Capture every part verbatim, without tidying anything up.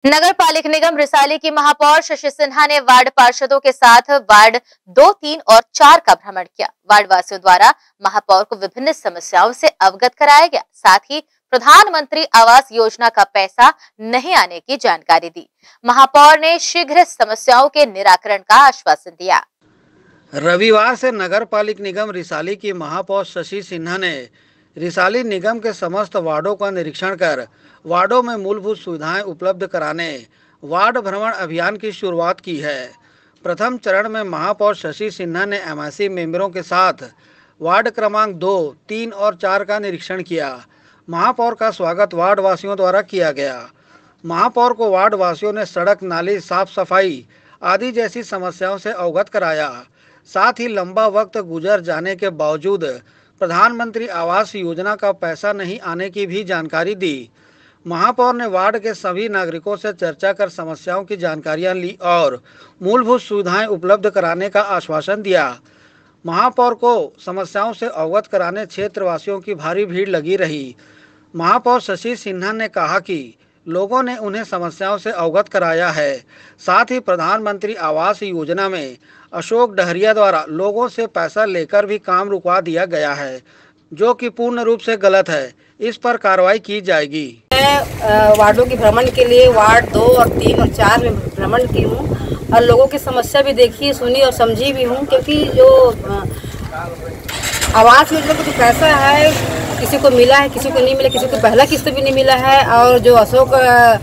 नगर पालिक निगम रिसाली की महापौर शशि सिन्हा ने वार्ड पार्षदों के साथ वार्ड दो, तीन और चार का भ्रमण किया। वार्ड वासियों द्वारा महापौर को विभिन्न समस्याओं से अवगत कराया गया। साथ ही प्रधानमंत्री आवास योजना का पैसा नहीं आने की जानकारी दी। महापौर ने शीघ्र समस्याओं के निराकरण का आश्वासन दिया। रविवार से नगर पालिक निगम रिसाली की महापौर शशि सिन्हा ने रिसाली निगम के समस्त वार्डों का निरीक्षण कर वार्डों में मूलभूत सुविधाएं उपलब्ध कराने वार्ड भ्रमण अभियान की शुरुआत की है। प्रथम चरण में महापौर शशि सिन्हा ने एमआईसी मेंबरों के साथ वार्ड क्रमांक दो, तीन और चार का निरीक्षण किया। महापौर का स्वागत वार्ड वासियों द्वारा किया गया। महापौर को वार्ड वासियों ने सड़क, नाली, साफ सफाई आदि जैसी समस्याओं से अवगत कराया। साथ ही लंबा वक्त गुजर जाने के बावजूद प्रधानमंत्री आवास योजना का पैसा नहीं आने की भी जानकारी दी। महापौर ने वार्ड के सभी नागरिकों से चर्चा कर समस्याओं की जानकारियां ली और मूलभूत सुविधाएं उपलब्ध कराने का आश्वासन दिया। महापौर को समस्याओं से अवगत कराने क्षेत्रवासियों की भारी भीड़ लगी रही। महापौर शशि सिन्हा ने कहा कि लोगों ने उन्हें समस्याओं से अवगत कराया है। साथ ही प्रधानमंत्री आवास योजना में अशोक डहरिया द्वारा लोगों से पैसा लेकर भी काम रुकवा दिया गया है, जो कि पूर्ण रूप से गलत है। इस पर कार्रवाई की जाएगी। मैं वार्डों के भ्रमण के लिए वार्ड दो और तीन और चार में भ्रमण की हूँ और लोगों की समस्या भी देखी, सुनी और समझी भी हूँ, क्योंकि जो आवास योजना का जो पैसा है किसी को मिला है, किसी को नहीं मिला, किसी को पहला किस्त भी नहीं मिला है। और जो अशोक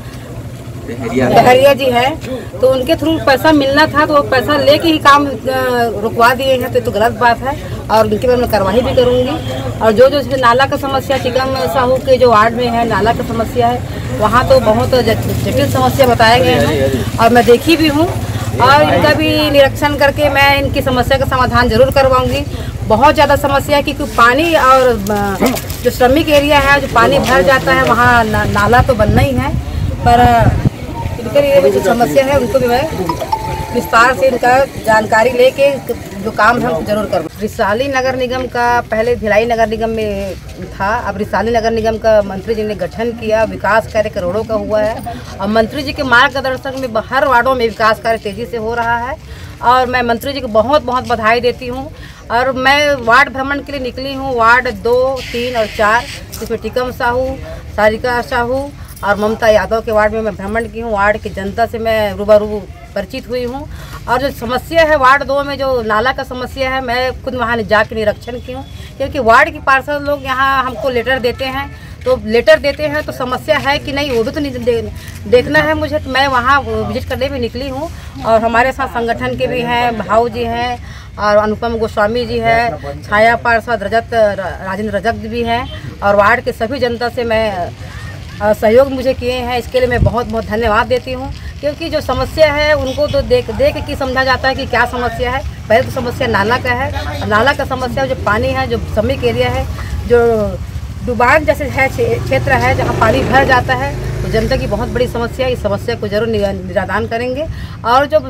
डहरिया जी है तो उनके थ्रू पैसा मिलना था, तो वो पैसा लेके ही काम रुकवा दिए हैं, तो ये तो गलत बात है और उनके बारे में कार्रवाई भी करूंगी। और जो जो नाला का समस्या टिकम साहू के जो वार्ड में है, नाला का समस्या है, वहाँ तो बहुत जटिल समस्या बताए गए हैं और मैं देखी भी हूँ और इनका भी निरीक्षण करके मैं इनकी समस्या का समाधान जरूर करवाऊंगी। बहुत ज़्यादा समस्या है क्योंकि पानी और जो श्रमिक एरिया है, जो पानी भर जाता है, वहाँ ना, नाला तो बनना ही है, पर इनके लिए जो समस्या है उनको भी मैं विस्तार से इनका जानकारी लेके जो काम है वो जरूर करूँ। रिसाली नगर निगम का पहले भिलाई नगर निगम में था, अब रिसाली नगर निगम का मंत्री जी ने गठन किया। विकास कार्य करोड़ों का हुआ है और मंत्री जी के मार्गदर्शन में हर वार्डों में विकास कार्य तेजी से हो रहा है और मैं मंत्री जी को बहुत बहुत बधाई देती हूँ। और मैं वार्ड भ्रमण के लिए निकली हूँ वार्ड दो, तीन और चार, जिसमें टिकम साहू, सारिका साहू और ममता यादव के वार्ड में मैं भ्रमण की हूँ। वार्ड की जनता से मैं रूबरू परिचित हुई हूँ और जो समस्या है वार्ड दो में जो नाला का समस्या है, मैं खुद वहाँ जाकर निरीक्षण की हूँ, क्योंकि वार्ड के पार्षद लोग यहाँ हमको लेटर देते हैं, तो लेटर देते हैं तो समस्या है कि नहीं वो भी तो नहीं दे, देखना है मुझे। तो मैं वहाँ विजिट करने भी निकली हूँ और हमारे साथ संगठन के भी हैं, भाऊ जी हैं और अनुपम गोस्वामी जी है, छाया पार्षद रजत राजेंद्र रजक भी हैं और वार्ड के सभी जनता से मैं सहयोग मुझे किए हैं, इसके लिए मैं बहुत बहुत धन्यवाद देती हूँ। क्योंकि जो समस्या है उनको तो देख देख के समझा जाता है कि क्या समस्या है। पहले तो समस्या नाला का है और नाला का समस्या जो पानी है, जो श्रमिक एरिया है, जो डुबान जैसे है क्षेत्र है जहाँ पानी भर जाता है, तो जनता की बहुत बड़ी समस्या है। इस समस्या को जरूर निरादान करेंगे। और जो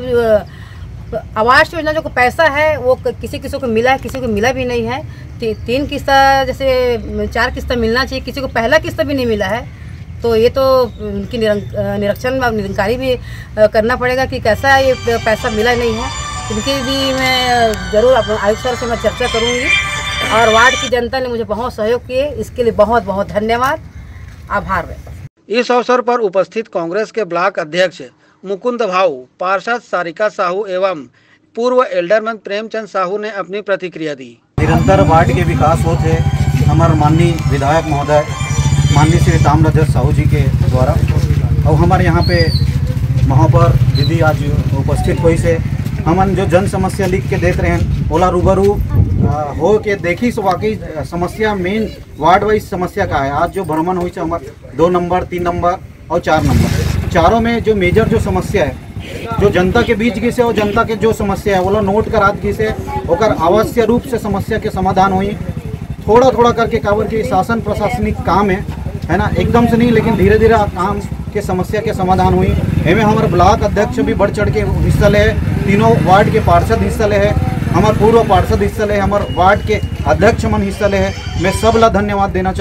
आवास योजना जो पैसा है वो किसी किसी को मिला है, किसी को मिला भी नहीं है। ती, तीन किस्त जैसे चार किस्त मिलना चाहिए, किसी को पहला किस्त भी नहीं मिला है, तो ये तो उनकी निरीक्षण में निरंकारी भी करना पड़ेगा कि कैसा ये पैसा मिला नहीं है। इनकी भी मैं ज़रूर आयुक्त सर से मैं चर्चा करूँगी और वार्ड की जनता ने मुझे बहुत सहयोग किए, इसके लिए बहुत बहुत धन्यवाद, आभार है। इस अवसर पर उपस्थित कांग्रेस के ब्लॉक अध्यक्ष मुकुंद भाऊ, पार्षद सारिका साहू एवं पूर्व एल्डरमैन प्रेमचंद साहू ने अपनी प्रतिक्रिया दी। निरंतर वार्ड के विकास होते हमारे माननीय विधायक महोदय माननीय श्री ताम्रध्वज साहू जी के द्वारा और हमारे यहाँ पे महापौर दीदी आज उपस्थित हुई से हमन जो जन समस्या लिख के देख रहे हैं ओला रूबरू हो के देखी सो वाकई समस्या मेन वार्ड वाइज समस्या का है। आज जो भ्रमण हुई से हमारे दो नंबर, तीन नंबर और चार नंबर, चारों में जो मेजर जो समस्या है जो जनता के बीच की से और जनता के जो समस्या है वो नोट करा की से ओकर आवश्यक रूप से समस्या के समाधान हुई। थोड़ा थोड़ा करके कावर के शासन प्रशासनिक काम है है ना, एकदम से नहीं, लेकिन धीरे धीरे काम के समस्या के समाधान हुई। एवं हमारे ब्लॉक अध्यक्ष भी बढ़ चढ़ के हिस्सा ले, तीनों वार्ड के पार्षद हिस्सा ले है, हमारे पूर्व पार्षद हिस्सा ले, हमारे वार्ड के अध्यक्ष मन हिस्सा ले है। मैं सब ला धन्यवाद देना चाहूँ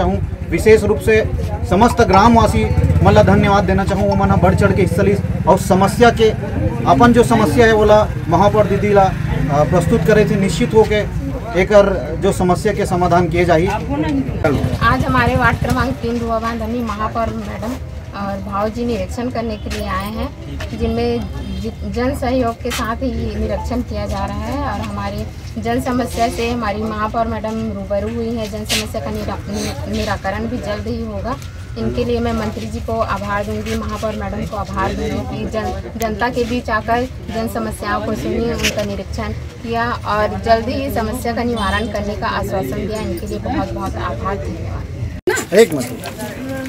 विशेष रूप से समस्त ग्रामवासी मतलब धन्यवाद देना चाहूँ। वो मना बढ़ चढ़ के हिस्सा ली और समस्या के अपन जो समस्या है बोला महापौर दीदी ला प्रस्तुत करे थे, निश्चित हो के एक जो समस्या के समाधान किए जाए। आज हमारे वार्ड क्रमांक तीन रुआबांध धनी महापौर मैडम और भाव जी निरीक्षण करने के लिए आए हैं, जिनमें जन सहयोग के साथ ही निरीक्षण किया जा रहा है और हमारी जन समस्या से हमारी महापौर मैडम रूबरू हुई है। जन समस्या का निरा, निराकरण भी जल्द ही होगा। इनके लिए मैं मंत्री जी को आभार दूंगी, महापौर मैडम को आभार दूंगी कि जन जनता के बीच आकर जन समस्याओं को सुनी, उनका निरीक्षण किया और जल्द ही समस्या का निवारण करने का आश्वासन दिया। इनके लिए बहुत बहुत आभार, धन्यवाद। एक मिनट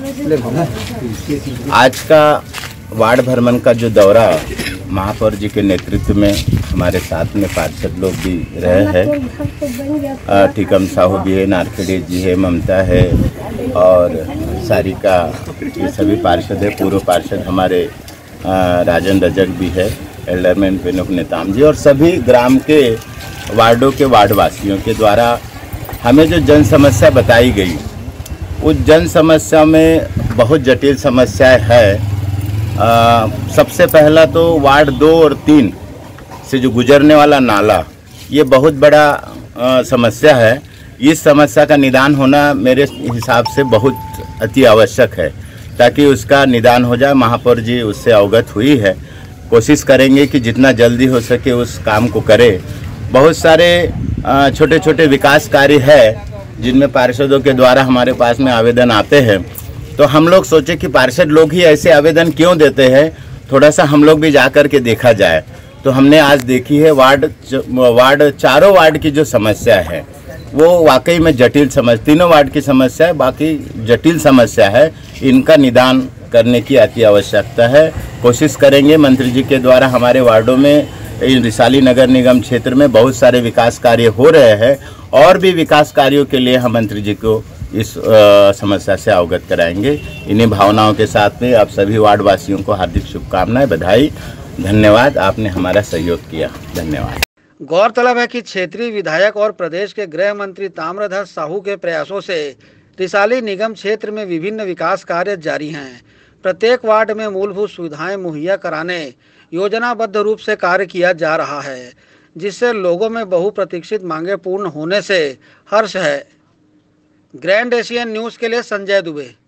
आज का वार्ड भ्रमण का जो दौरा महापौर जी के नेतृत्व में हमारे साथ में पार्षद लोग भी रहे हैं, टीकम साहू भी है, नारखेड़े जी है, ममता है और सारिका, ये सभी पार्षद है। पूर्व पार्षद हमारे राजन रजक भी है, एल्डरमैन पेनुक नेताम जी और सभी ग्राम के वार्डों के वार्डवासियों के द्वारा हमें जो जन समस्या बताई गई, उस जन समस्या में बहुत जटिल समस्याएं है। आ, सबसे पहला तो वार्ड दो और तीन से जो गुजरने वाला नाला, ये बहुत बड़ा आ, समस्या है। इस समस्या का निदान होना मेरे हिसाब से बहुत अति आवश्यक है, ताकि उसका निदान हो जाए। महापौर जी उससे अवगत हुई है, कोशिश करेंगे कि जितना जल्दी हो सके उस काम को करे। बहुत सारे छोटे छोटे विकास कार्य है जिनमें पार्षदों के द्वारा हमारे पास में आवेदन आते हैं, तो हम लोग सोचे कि पार्षद लोग ही ऐसे आवेदन क्यों देते हैं, थोड़ा सा हम लोग भी जा कर के देखा जाए। तो हमने आज देखी है वार्ड वार्ड चारों वार्ड की जो समस्या है वो वाकई में जटिल समस्या, तीनों वार्ड की समस्या है, बाकी जटिल समस्या है। इनका निदान करने की अति आवश्यकता है। कोशिश करेंगे मंत्री जी के द्वारा हमारे वार्डों में, रिसाली नगर निगम क्षेत्र में बहुत सारे विकास कार्य हो रहे हैं और भी विकास कार्यों के लिए हम मंत्री जी को इस आ, समस्या से अवगत कराएंगे। इन्हीं भावनाओं के साथ में आप सभी वार्ड वासियों को हार्दिक शुभकामनाएं, बधाई, धन्यवाद। आपने हमारा सहयोग किया, धन्यवाद। गौरतलब है कि क्षेत्रीय विधायक और प्रदेश के गृह मंत्री ताम्रध्वज साहू के प्रयासों से रिसाली निगम क्षेत्र में विभिन्न विकास कार्य जारी हैं। प्रत्येक वार्ड में मूलभूत सुविधाएं मुहैया कराने योजनाबद्ध रूप से कार्य किया जा रहा है, जिससे लोगों में बहुप्रतीक्षित मांगे पूर्ण होने से हर्ष है। ग्रैंड एशियन न्यूज़ के लिए संजय दुबे।